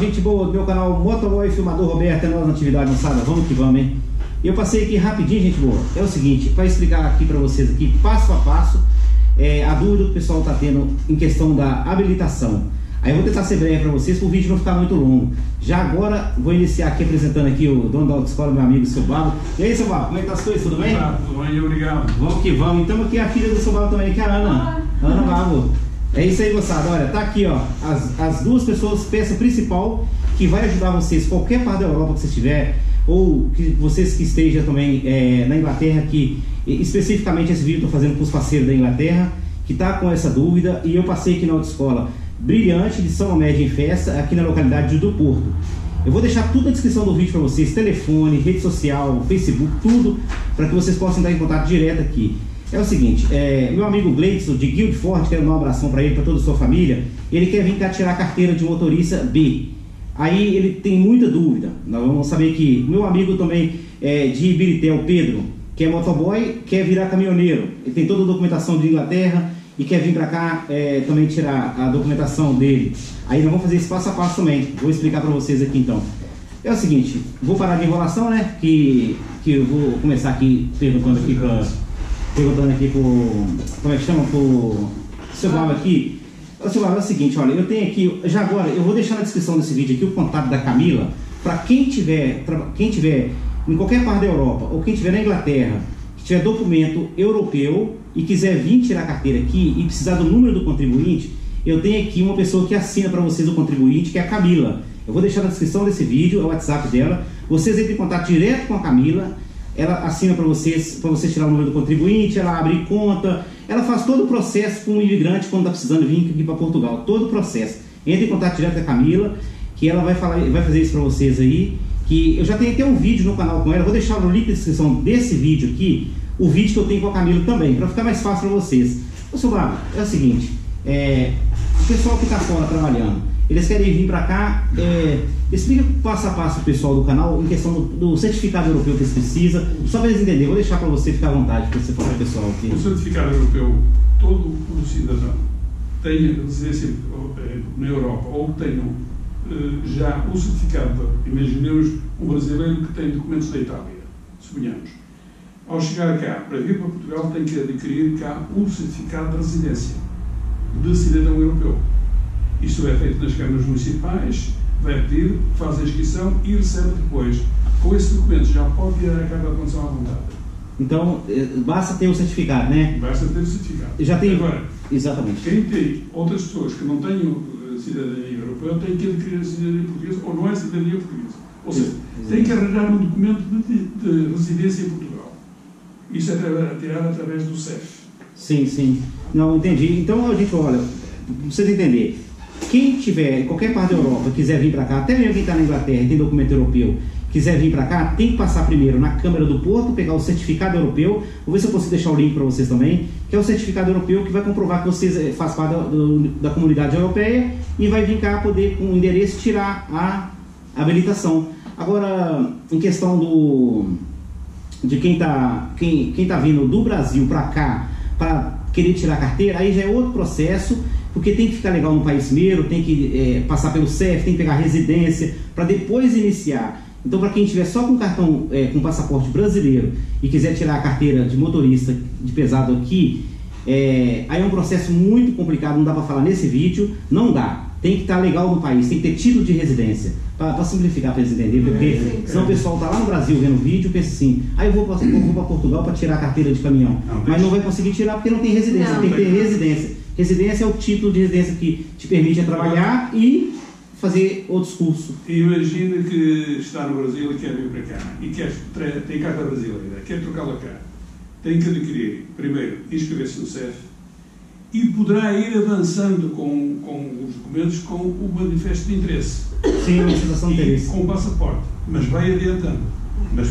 gente boa do meu canal Motoboy Filmador Roberto, é nós na atividade lançada, vamos que vamos, hein? Eu passei aqui rapidinho, gente boa, é o seguinte, para explicar aqui para vocês aqui, passo a passo, a dúvida que o pessoal está tendo em questão da habilitação. Aí eu vou tentar ser breve para vocês, para o vídeo não ficar muito longo. Já agora, vou iniciar aqui apresentando aqui o dono da autoescola, meu amigo, seu Babo. E aí, seu Babo, como é que tá as coisas, tudo bem? Tudo bem, obrigado. Vamos que vamos, então aqui a filha do seu Babo também, que é a Ana. Ana Babo. É isso aí, moçada, olha, tá aqui, ó, as duas pessoas, peça principal, que vai ajudar vocês, qualquer parte da Europa que você estiver, ou que vocês que estejam também na Inglaterra, que especificamente esse vídeo eu tô fazendo com os parceiros da Inglaterra, que tá com essa dúvida, e eu passei aqui na autoescola Brilhante de São Média em Festa, aqui na localidade do Porto. Eu vou deixar tudo na descrição do vídeo para vocês, telefone, rede social, Facebook, tudo, para que vocês possam entrar em contato direto aqui. É o seguinte, meu amigo Gleidson de Guildford, quero dar um abração para ele, para toda a sua família, ele quer vir cá tirar a carteira de motorista B. Aí ele tem muita dúvida, nós vamos saber que meu amigo também de Ibiritel, Pedro, que é motoboy, quer virar caminhoneiro, ele tem toda a documentação de Inglaterra e quer vir para cá também tirar a documentação dele. Aí nós vamos fazer isso passo a passo também, vou explicar para vocês aqui então. É o seguinte, vou parar de enrolação, né, que eu vou começar aqui perguntando aqui pro, como é que chama, pro seu Babo aqui. Seu Babo, é o seguinte, olha, eu tenho aqui, já agora, eu vou deixar na descrição desse vídeo aqui o contato da Camila, para quem tiver em qualquer parte da Europa, ou quem tiver na Inglaterra, que tiver documento europeu e quiser vir tirar a carteira aqui e precisar do número do contribuinte, eu tenho aqui uma pessoa que assina para vocês o contribuinte, que é a Camila. Eu vou deixar na descrição desse vídeo, é o WhatsApp dela, vocês entrem em contato direto com a Camila, ela assina para vocês tirar o número do contribuinte, ela abre conta, ela faz todo o processo com o imigrante quando está precisando vir aqui para Portugal, todo o processo. Entre em contato direto com a Camila, que ela vai fazer isso para vocês aí, que eu já tenho até um vídeo no canal com ela, vou deixar no link da descrição desse vídeo aqui, o vídeo que eu tenho com a Camila também, para ficar mais fácil para vocês. Ô, seu Babo, é o seguinte, o pessoal que está fora trabalhando, eles querem vir para cá, explica passo a passo o pessoal do canal em questão do certificado europeu que eles precisam, só para eles entenderem. Vou deixar para você ficar à vontade, para você falar para o pessoal aqui. O certificado europeu, todo o cidadão tenha residência na Europa ou tenham já o certificado, imaginemos um brasileiro que tem documentos da Itália, suponhamos. Ao chegar cá, para vir para Portugal, tem que adquirir cá o certificado de residência de cidadão europeu. Isto é feito nas câmaras municipais, vai pedir, faz a inscrição e recebe depois. Com esse documento já pode vir à Câmara de Condução à vontade. Então, basta ter o certificado, né? Basta ter o certificado. Já tem. Agora, exatamente. Quem tem outras pessoas que não tenham cidadania europeia tem que adquirir a cidadania portuguesa ou não é cidadania portuguesa. Ou seja, tem que arranjar um documento de residência em Portugal. Isso é tirado através do CEF. Sim, sim. Não, entendi. Então, a gente, olha, pra vocês entenderem, quem tiver em qualquer parte da Europa, quiser vir para cá, até mesmo quem está na Inglaterra e tem documento europeu, quiser vir para cá, tem que passar primeiro na Câmara do Porto, pegar o certificado europeu, vou ver se eu consigo deixar o link para vocês também, que é o certificado europeu que vai comprovar que vocês fazem parte da comunidade europeia e vai vir cá poder, com o endereço, tirar a habilitação. Agora, em questão de quem tá vindo do Brasil para cá, para querer tirar a carteira, aí já é outro processo, porque tem que ficar legal no país primeiro, tem que passar pelo CEF, tem que pegar residência, para depois iniciar. Então, para quem estiver só com cartão, com passaporte brasileiro e quiser tirar a carteira de motorista de pesado aqui, aí é um processo muito complicado, não dá para falar nesse vídeo, não dá. Tem que estar legal no país, tem que ter título de residência, para simplificar para eles entenderem, porque senão o pessoal está lá no Brasil vendo o vídeo e pensa assim, eu vou para Portugal para tirar a carteira de caminhão, mas não vai conseguir tirar porque não tem residência, tem que ter residência. Residência é o título de residência que te permite trabalhar e fazer outros cursos. Imagina que está no Brasil e quer vir para cá e tem carta brasileira, quer trocá-la cá. Tem que adquirir, primeiro, inscrever-se no CEF e poderá ir avançando com os documentos com o manifesto de interesse. Sim, a manifestação de interesse. Com o passaporte, mas vai adiantando. Mas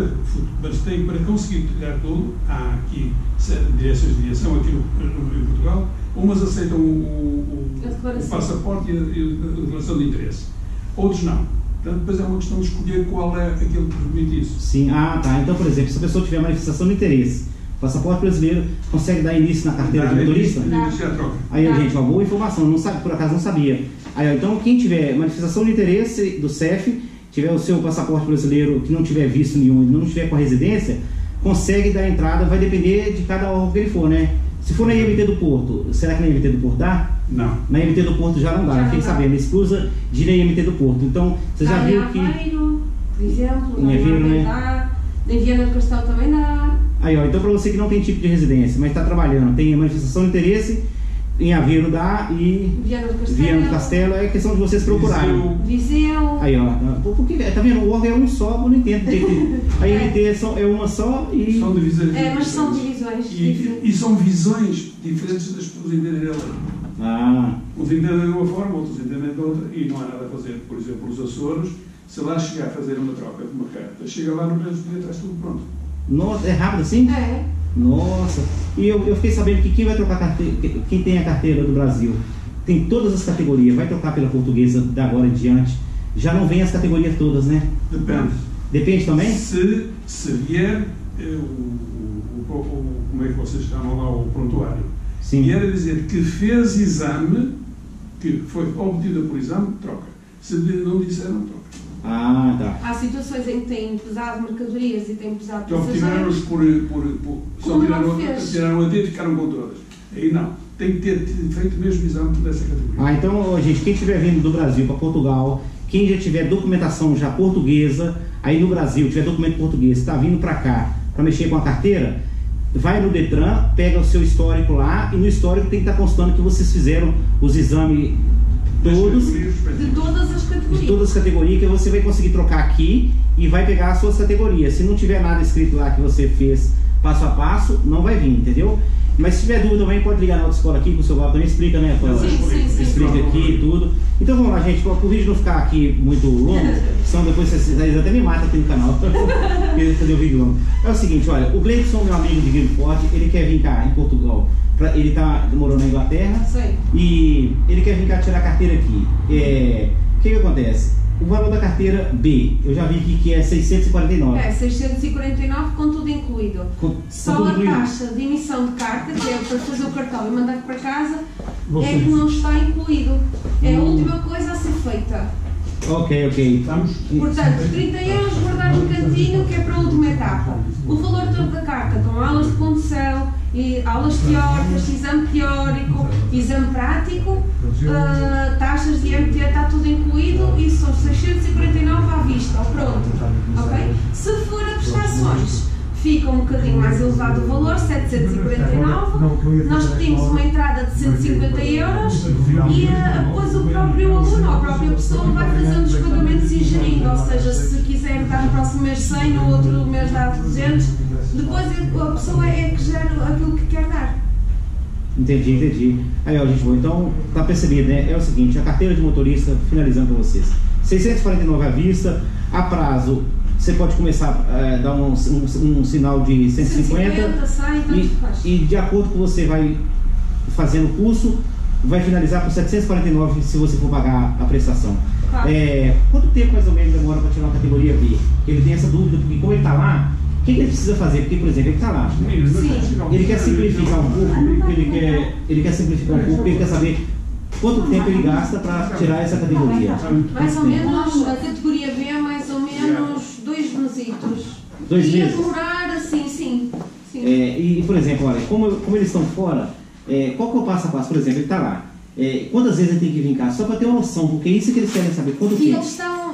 para conseguir trilhar tudo, há aqui direções de viação aqui em Portugal, umas aceitam o passaporte e a declaração de interesse, outros não. Portanto, depois é uma questão de escolher qual é aquele que permite isso. Sim, tá. Então, por exemplo, se a pessoa tiver manifestação de interesse Passaporte brasileiro consegue dar início na carteira de motorista? Aí, gente, uma boa informação, não sabe, por acaso não sabia. Aí, ó, então, quem tiver manifestação de interesse do CEF, tiver o seu passaporte brasileiro que não tiver visto nenhum e não tiver com a residência, consegue dar entrada, vai depender de cada órgão que ele for, né? Se for na IMT do Porto, será que na IMT do Porto dá? Não. Na IMT do Porto já não dá, fiquem sabendo, exclusa de ir na IMT do Porto. Então, você já viu que... Por exemplo, em Aveiro, né? Dá, em Viana do Castelo também dá. Aí, ó, então para você que não tem tipo de residência, mas está trabalhando, tem manifestação de interesse, em Aveiro dá e Viana do Castelo, é questão de vocês procurarem. Viseu. Aí, ó, porque, tá vendo, o órgão é um só, eu não entendo. A IMT é uma só e... São divisões. Mas são divisões. E são visões diferentes das pessoas entenderem a lei. Uns entendem de uma forma, outros entendem de outra, e não há nada a fazer. Por exemplo, os Açores, se lá chegar a fazer uma troca de uma carta, chega lá no mesmo dia, está tudo pronto. Nossa, é rápido assim? É. Nossa, e eu fiquei sabendo que quem vai trocar carteira, quem tem a carteira do Brasil, tem todas as categorias, vai trocar pela portuguesa da agora em diante, já não vem as categorias todas, né? Depende. Depende também? Se vier, como é que vocês chamam lá, o prontuário, Sim. Vier a dizer que fez exame, que foi obtida por exame, troca. Se não disser, não troca. Tá. Há situações em que têm pesado mercadorias e têm pesado que obtiveram-nos só tiraram a D e ficaram com todas. Aí não. Tem que ter feito mesmo exame dessa categoria. Então, gente, quem estiver vindo do Brasil para Portugal, quem já tiver documentação já portuguesa, aí no Brasil tiver documento português, está vindo para cá para mexer com a carteira, vai no Detran, pega o seu histórico lá e no histórico tem que estar constando que vocês fizeram os exames todos, de todas as categorias. De todas as categorias, que você vai conseguir trocar aqui e vai pegar as suas categorias. Se não tiver nada escrito lá que você fez passo a passo, não vai vir, entendeu? Mas se tiver dúvida também, pode ligar na outra escola aqui, que o seu Valdo também explica, né? Sim. Explica aqui e tudo. Então vamos lá, gente, para o vídeo não ficar aqui muito longo, senão depois vocês até me matam aqui no canal, cadê o vídeo longo? É o seguinte, olha, o Gleison, meu amigo de Grilo Forte, ele quer vir cá em Portugal. Ele morou na Inglaterra. Sim. E ele quer vir cá tirar a carteira aqui. O que acontece? O valor da carteira B, eu já vi aqui que é 649. É, 649 com tudo incluído. Só tudo a incluído. taxa de emissão de carta, que é para fazer o cartão e mandar para casa, é que não está incluído. É a última coisa a ser feita. Ok. Portanto, 30 euros guardar no cantinho, que é para a última etapa. O valor todo da carta, com aulas de condução, e aulas teóricas, exame teórico, exame prático, taxas de IMT, está tudo incluído e são 649 à vista, pronto. Okay? Se for a prestações, fica um bocadinho mais elevado o valor, 749, nós pedimos uma entrada de 150 euros e depois o próprio aluno ou a própria pessoa vai fazendo os pagamentos e gerindo, ou seja, se quiser dar no próximo mês 100, no outro mês dá 200, depois a pessoa é que gera aquilo que quer dar. Entendi. Aí, ó, gente, então, tá percebido, né? É o seguinte, a carteira de motorista, finalizando para vocês, 649 à vista, a prazo, você pode começar a dar um sinal de 150 100, e de acordo com você vai fazendo o curso, vai finalizar por 749 se você for pagar a prestação. Claro. Quanto tempo mais ou menos demora para tirar uma categoria B? Ele tem essa dúvida, porque como ele está lá, o que ele precisa fazer? Porque, por exemplo, ele está lá, ele quer simplificar um pouco, ele quer simplificar um pouco, ele quer saber quanto tempo ele gasta para tirar essa categoria. Mais ou menos, a categoria B é mais ou menos 2 mesitos. 2 meses? Ia demorar assim, sim. E, por exemplo, olha, como eles estão fora, qual que é o passo a passo? Por exemplo, ele está lá. Quantas vezes ele tem que vir cá? Só para ter uma noção, porque é isso que eles querem saber. Quanto tempo? Eles estão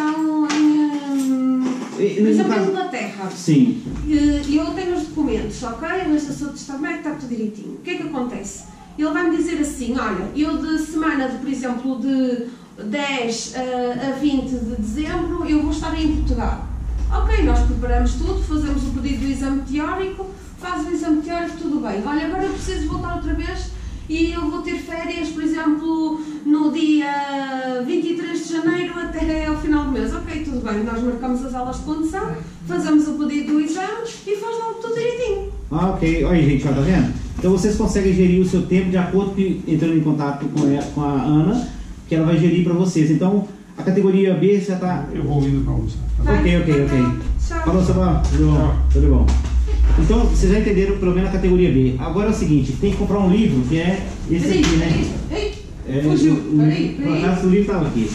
por exemplo, em Inglaterra. Sim. Eu tenho os documentos, ok? A legislação de testamento está tudo direitinho. O que é que acontece? Ele vai-me dizer assim, olha, eu de semana, por exemplo, de 10 a 20 de dezembro, eu vou estar em Portugal. Ok, nós preparamos tudo, fazemos o pedido do exame teórico, faz o exame teórico, tudo bem. Olha, agora eu preciso voltar outra vez e eu vou ter férias, por exemplo, no dia 23 de janeiro até ao final do mês. Ok, tudo bem, nós marcamos as aulas de condução, fazemos o pedido do exame e faz logo tudo direitinho. Ok. Olha, gente, ó, tá vendo? Então vocês conseguem gerir o seu tempo de acordo com entrando em contato com a Ana, que ela vai gerir para vocês. Então, a categoria B já está... Eu vou indo para almoçar. Ok. Tchau. Falou, Samuel. Tudo bom? Então, vocês já entenderam pelo menos a categoria B. Agora é o seguinte, tem que comprar um livro, que é esse aqui, né? Fugiu. Por acaso o livro estava aqui.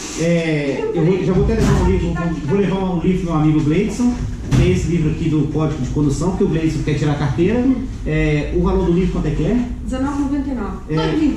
Já vou até levar um livro, vou levar um livro do meu amigo Gleidson, que é esse livro aqui do Código de Condução, que o Gleidson quer tirar a carteira. O valor do livro quanto é que é? R$19,99.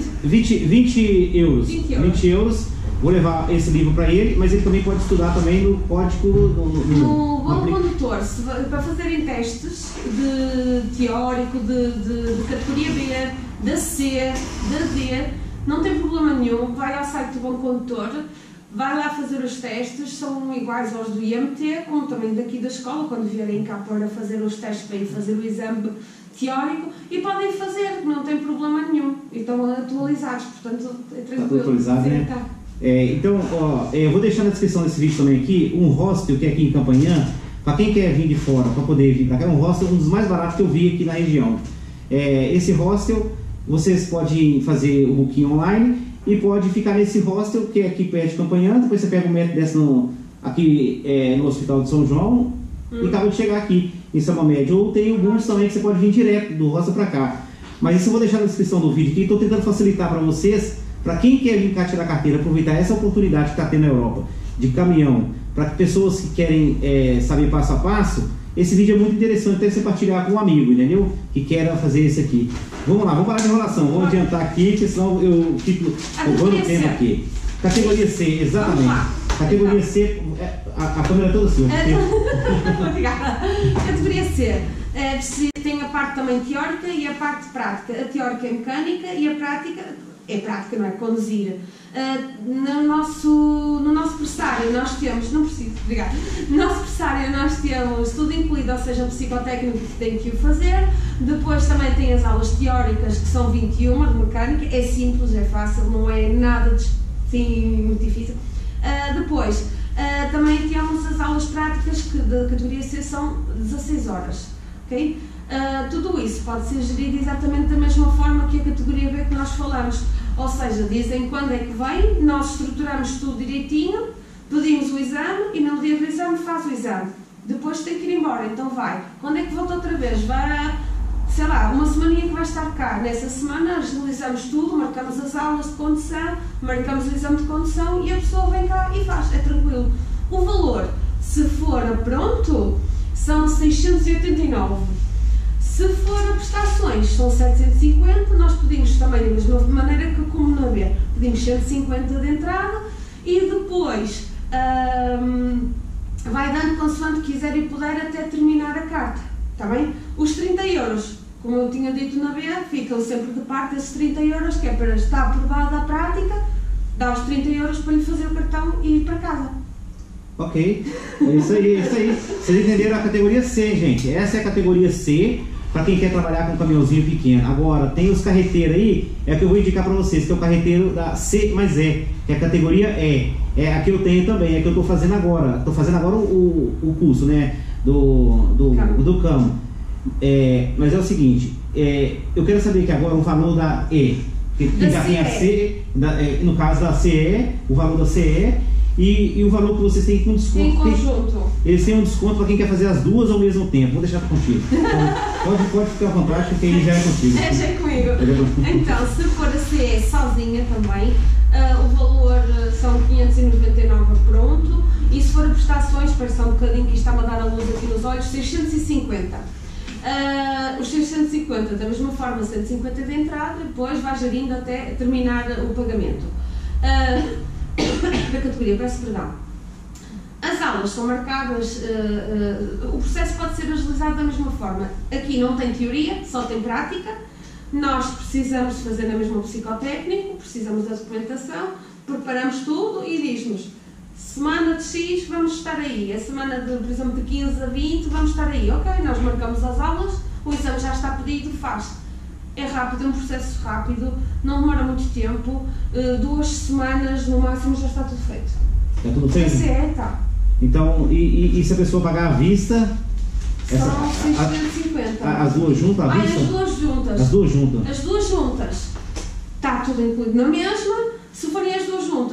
20 euros. 20 euros. Vou levar esse livro para ele, mas ele também pode estudar também no código... No bom condutor, para fazerem testes de teórico, de categoria B, da C, da D, não tem problema nenhum, vai ao site do Bom Condutor, vai lá fazer os testes, são iguais aos do IMT, como também daqui da escola, quando vierem cá para fazer os testes, para ir fazer o exame teórico, e podem fazer, não tem problema nenhum, e estão atualizados, portanto é tranquilo. Atualizado, né? Então, eu vou deixar na descrição desse vídeo também aqui um hostel que é aqui em Campanhã, para quem quer vir de fora, para poder vir para cá. É um hostel, um dos mais baratos que eu vi aqui na região. Esse hostel, vocês podem fazer o booking online e pode ficar nesse hostel que é aqui perto de Campanhã. Depois você pega um metro desse aqui no Hospital de São João e acaba de chegar aqui em São Médio. Ou tem o bus também que você pode vir direto do hostel para cá. Mas isso eu vou deixar na descrição do vídeo aqui. Estou tentando facilitar para vocês. Para quem quer vir cá tirar a carteira, aproveitar essa oportunidade que está tendo na Europa, de caminhão, para pessoas que querem saber passo a passo, esse vídeo é muito interessante até você partilhar com um amigo, entendeu? Que queira fazer isso aqui. Vamos lá, vamos parar de enrolação, vamos adiantar aqui, porque senão eu fico roubando o tempo aqui. Categoria C, exatamente. Categoria C, a câmera é toda sua. Obrigada. Categoria C. Tem a parte também teórica e a parte prática. A teórica é mecânica e a prática... É prática, não é? Conduzir. No nosso pressário nós temos, não preciso, obrigada. No nosso pressário nós temos tudo incluído, ou seja, o psicotécnico que tem que o fazer. Depois também tem as aulas teóricas, que são 21 de mecânica. É simples, é fácil, não é nada assim, muito difícil. Depois, também temos as aulas práticas, que da categoria C são 16 horas. Okay? Tudo isso pode ser gerido exatamente da mesma forma que a categoria B que nós falamos, ou seja, dizem quando é que vem, nós estruturamos tudo direitinho, pedimos o exame e no dia do exame faz o exame, depois tem que ir embora, então vai, quando é que volta outra vez? Vai, sei lá, uma semaninha que vai estar cá, nessa semana agilizamos tudo, marcamos as aulas de condução, marcamos o exame de condução e a pessoa vem cá e faz, é tranquilo. O valor, se for pronto, são 689. Se for a prestações, são 750, nós pedimos também da mesma maneira que como na B, pedimos 150 de entrada e depois vai dando consoante quiser e puder até terminar a carta, está bem? Os 30 euros, como eu tinha dito na B, ficam sempre de parte esses 30 euros, que é para estar aprovada a prática, dá os 30 euros para lhe fazer o cartão e ir para casa. Ok, é isso aí, Vocês entenderam a categoria C, gente. Essa é a categoria C, para quem quer trabalhar com um caminhãozinho pequeno. Agora, tem os carreteiros aí, é o que eu vou indicar para vocês, que é o carreteiro da C mais E, que é a categoria E. É a que eu tenho também, é a que eu estou fazendo agora. Estou fazendo agora o curso, né, do CAMO. Mas é o seguinte, eu quero saber que agora o valor da E, que já tem a C, no caso da CE, o valor da CE, e o valor que vocês têm com desconto. Em conjunto. Eles têm um desconto para quem quer fazer as duas ao mesmo tempo. Vou deixar contigo. Então, pode ficar à vontade, porque aí já é contigo. Já é comigo. Então, se for a CE sozinha também, o valor são 599 pronto. E se for a prestações, espera só um bocadinho que isto está-me a dar a luz aqui nos olhos, 650. Os 650, da mesma forma, 150 de entrada, depois vai gerindo até terminar o pagamento. Da categoria, peço perdão. As aulas são marcadas, o processo pode ser agilizado da mesma forma. Aqui não tem teoria, só tem prática. Nós precisamos fazer na mesma psicotécnico, precisamos da documentação, preparamos tudo e diz-nos semana de X vamos estar aí, a semana de, por exemplo, de 15 a 20 vamos estar aí. Ok, nós marcamos as aulas, o exame já está pedido, faz. É rápido, é um processo rápido, não demora muito tempo, 2 semanas no máximo já está tudo feito. Está tudo feito? Tá. Então, e se a pessoa pagar à vista? São 650. As duas juntas, à vista? As duas juntas. As duas juntas. As duas juntas. Está tudo incluído na mesma. Se forem as duas juntas,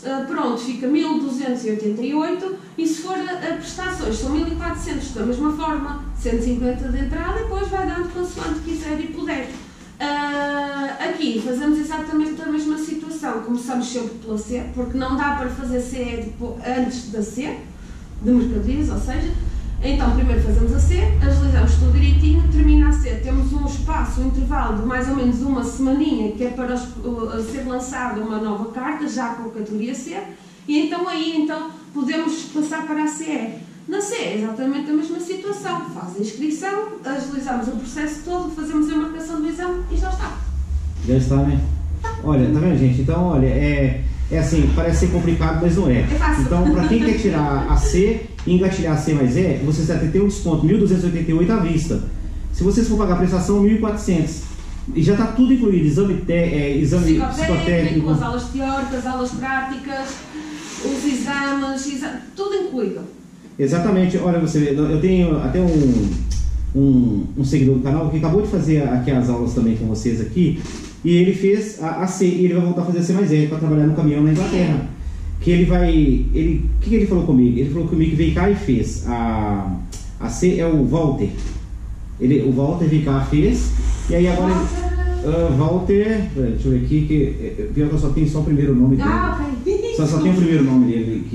pronto, fica 1288 e se for a prestações são 1400 da mesma forma, 150 de entrada e depois vai dando consoante quiser e puder. Aqui fazemos exatamente a mesma situação, começamos sempre pela C, porque não dá para fazer CE antes da C, de mercadorias, ou seja, então primeiro fazemos a C, agilizamos tudo direitinho, termina a C, temos um espaço, um intervalo de mais ou menos uma semaninha, que é para ser lançada uma nova carta, já com a categoria C, e então aí podemos passar para a CE. Na CE é exatamente a mesma situação, faz a inscrição, agilizamos o processo todo, fazemos a marcação do exame e já está. Já está, né? Olha, tá vendo, gente? Então, olha, é assim, parece ser complicado, mas não é. É fácil. Então, para quem quer tirar a C e engatilhar a C mais E, vocês até tem um desconto, 1.288 à vista. Se vocês for pagar a prestação, 1.400. E já está tudo incluído, exame psicotécnico, as aulas teóricas, aulas práticas, os exames, tudo incluído. Exatamente. Olha, você vê, eu tenho até um seguidor do canal que acabou de fazer aqui as aulas também com vocês aqui, e ele fez a C, e ele vai voltar a fazer a C mais E para trabalhar no caminhão na Inglaterra. Que ele vai... O que ele falou comigo? Ele falou comigo que veio cá e fez a C, é o Walter. O Walter veio cá e fez, e aí agora... Walter, deixa eu ver aqui, que pior que eu só tenho só o primeiro nome dele. Ok. Só tem o primeiro nome dele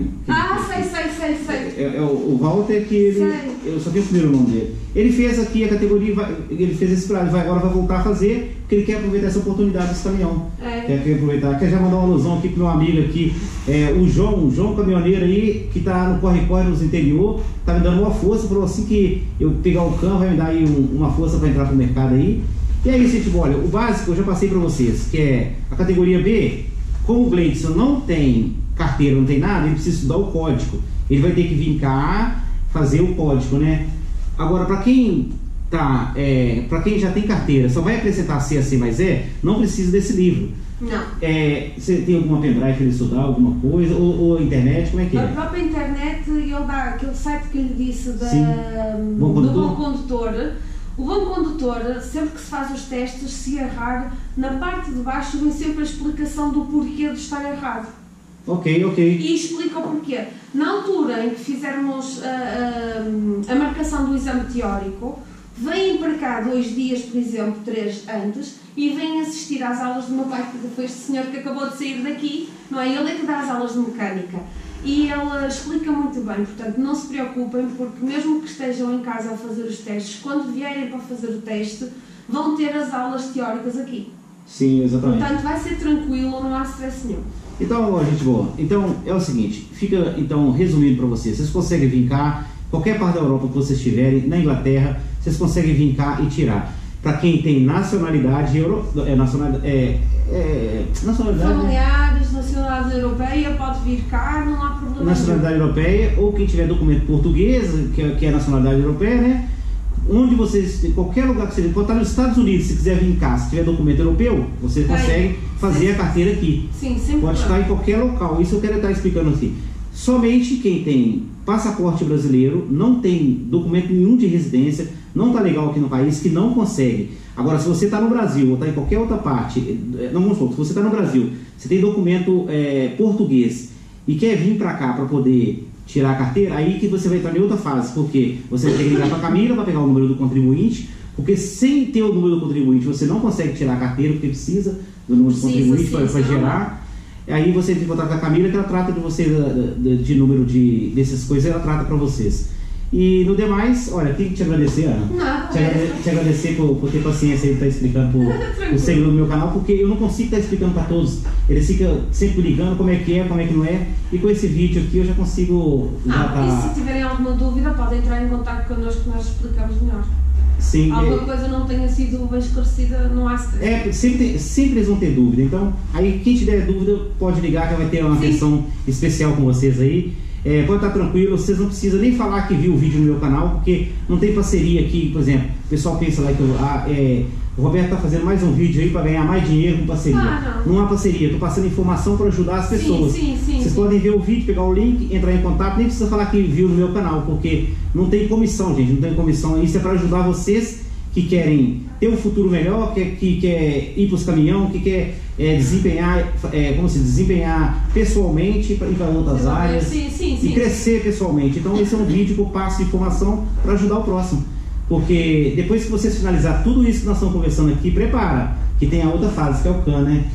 sei. O Walter, que eu só tenho o primeiro nome dele. Ele fez aqui a categoria, ele fez esse prazo, agora vai voltar a fazer, porque ele quer aproveitar essa oportunidade desse caminhão. Quer aproveitar. Quer já mandar uma alusão aqui pro meu amigo aqui, o João caminhoneiro aí, que tá no corre-corre nos interior, tá me dando uma força, falou assim que eu pegar o cão, vai me dar aí uma força para entrar pro mercado aí. E aí, gente, olha, o básico eu já passei para vocês, que é a categoria B. Como o Gleidson não tem carteira, não tem nada, ele precisa estudar o código. Ele vai ter que vir cá fazer o código, né? Agora, para quem já tem carteira, só vai acrescentar C a C mais E, não precisa desse livro. Não. Você tem alguma pendrive para ele estudar, alguma coisa? Ou internet, como é que é? A própria internet, ele dá aquele site que eu lhe disse do Bom Condutor. O Bom Condutor, sempre que se faz os testes, se errar, na parte de baixo vem sempre a explicação do porquê de estar errado. Ok. E explica o porquê. Na altura em que fizermos a marcação do exame teórico, vêm para cá 2 dias, por exemplo, 3 antes, e vêm assistir às aulas do meu pai, que foi este senhor que acabou de sair daqui, não é? Ele é que dá as aulas de mecânica. E ele explica muito bem, portanto não se preocupem, porque mesmo que estejam em casa a fazer os testes, quando vierem para fazer o teste, vão ter as aulas teóricas aqui. Sim, exatamente. Portanto vai ser tranquilo, não há stress nenhum. Então, gente boa, então é o seguinte, fica então resumindo para vocês conseguem vir cá, qualquer parte da Europa que vocês estiverem, na Inglaterra, vocês conseguem vir cá e tirar. Para quem tem nacionalidade, familiares, nacionalidade europeia, pode vir cá, não há problema. Nacionalidade europeia, ou quem tiver documento português, que é nacionalidade europeia, né? Onde vocês, em qualquer lugar que você pode estar nos Estados Unidos, se quiser vir cá, se tiver documento europeu, você consegue fazer a carteira aqui. Sim, sempre pode estar em qualquer local. Isso eu quero estar explicando aqui. Somente quem tem passaporte brasileiro, não tem documento nenhum de residência, não está legal aqui no país, que não consegue. Agora, se você está no Brasil ou está em qualquer outra parte, não vamos supor, se você está no Brasil, você tem documento português e quer vir para cá para poder tirar a carteira, aí que você vai entrar em outra fase, porque você vai ter que ligar para a Camila para pegar o número do contribuinte, porque sem ter o número do contribuinte você não consegue tirar a carteira, porque precisa do número do contribuinte para gerar. Aí você tem que contar com a Camila, que ela trata de você, de número dessas coisas, ela trata para vocês. E no demais, olha, tenho que te agradecer, Ana. Não, te agradecer por ter paciência de estar explicando para o seguidor do meu canal, porque eu não consigo estar explicando para todos. Eles ficam sempre ligando como é que não é. E com esse vídeo aqui eu já consigo... E se tiverem alguma dúvida, podem entrar em contato connosco que nós explicamos melhor. Sim, alguma coisa não tenha sido bem esclarecida, não há stress. Sempre eles vão ter dúvida. Então, aí quem tiver dúvida pode ligar, que vai ter uma atenção especial com vocês aí. Pode estar tranquilo, vocês não precisam nem falar que viu o vídeo no meu canal, porque não tem parceria aqui, por exemplo. O pessoal pensa lá que o Roberto está fazendo mais um vídeo aí para ganhar mais dinheiro com parceria. Não há parceria, estou passando informação para ajudar as pessoas. Vocês podem ver o vídeo, pegar o link, entrar em contato, nem precisa falar que viu no meu canal, porque não tem comissão, gente, não tem comissão. Isso é para ajudar vocês que querem ter um futuro melhor, que quer ir para os caminhão, que quer desempenhar pessoalmente e para outras áreas e crescer pessoalmente. Então esse é um vídeo que eu passo de informação para ajudar o próximo. Porque depois que você finalizar tudo isso que nós estamos conversando aqui, prepara, que tem a outra fase, que é o CAN, né?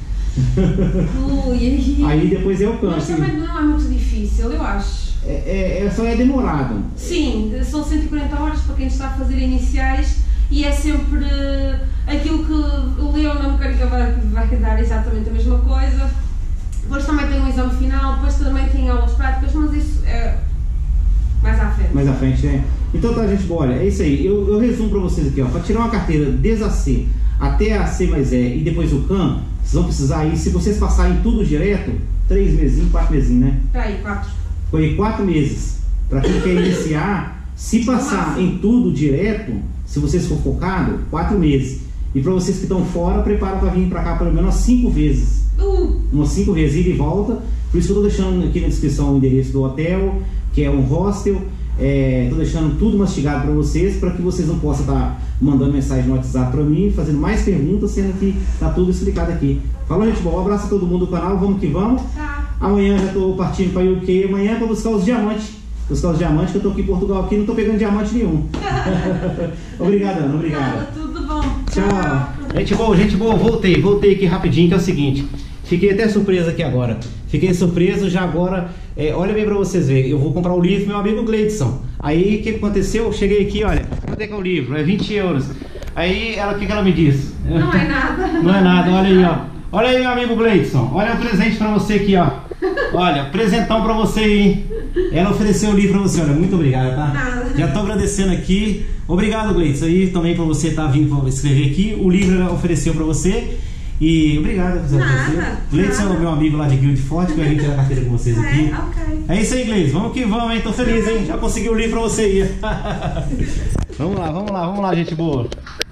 Aí depois é o CAN. Mas também não é muito difícil, eu acho. Só é demorado. Sim, são 140 horas para quem está a fazer iniciais e é sempre aquilo que o Leão na mecânica vai dar exatamente a mesma coisa. Depois também tem um exame final, depois também tem aulas práticas, mas isso é mais à frente. Mais à frente, né? Então tá, gente, olha, é isso aí. Eu resumo para vocês aqui, ó. Para tirar uma carteira desde a C até a C mais E e depois o CAN, vocês vão precisar aí, se vocês passarem tudo direto, 3 mesinhos, 4 mesinhos, né? Tá aí, 4. Foi 4 meses. Para quem quer iniciar, se passar em tudo direto, se vocês for focado, 4 meses. E para vocês que estão fora, prepara para vir para cá pelo menos 5 vezes. Umas 5 vezes, ida e volta. Por isso que eu estou deixando aqui na descrição o endereço do hotel, que é um hostel. Estou deixando tudo mastigado para vocês, para que vocês não possam estar mandando mensagem no WhatsApp para mim, fazendo mais perguntas, sendo que está tudo explicado aqui. Falou, gente boa, um abraço a todo mundo do canal, vamos que vamos. Tá. Amanhã já estou partindo para UK, amanhã para buscar os diamantes. Buscar os diamantes, que eu estou aqui em Portugal, aqui não estou pegando diamante nenhum. Obrigadão, obrigado. Tudo bom. Tchau. Gente boa, voltei aqui rapidinho, que é o seguinte. Fiquei até surpreso aqui agora. Fiquei surpreso já agora. Olha bem pra vocês verem. Eu vou comprar o livro do meu amigo Gleidson. Aí o que aconteceu? Eu cheguei aqui, olha. Quanto é que é o livro? É 20 euros. Aí o que ela me disse? Não é nada. Não é nada, olha aí, ó. Olha aí, meu amigo Gleidson. Olha o presente pra você aqui, ó. Olha, presentão pra você aí. Ela ofereceu o livro pra você, olha. Muito obrigado, tá? Nada. Já tô agradecendo aqui. Obrigado, Gleidson, aí também por você estar vindo pra escrever aqui. O livro ela ofereceu pra você. E obrigado por você. Gleidson é o meu amigo lá de Guildford, que vai vir tirar a carteira com vocês aqui. Ok. É isso aí, Gleidson. Vamos que vamos, hein? Tô feliz, hein? Já consegui o livro pra você ir. Vamos lá, gente boa.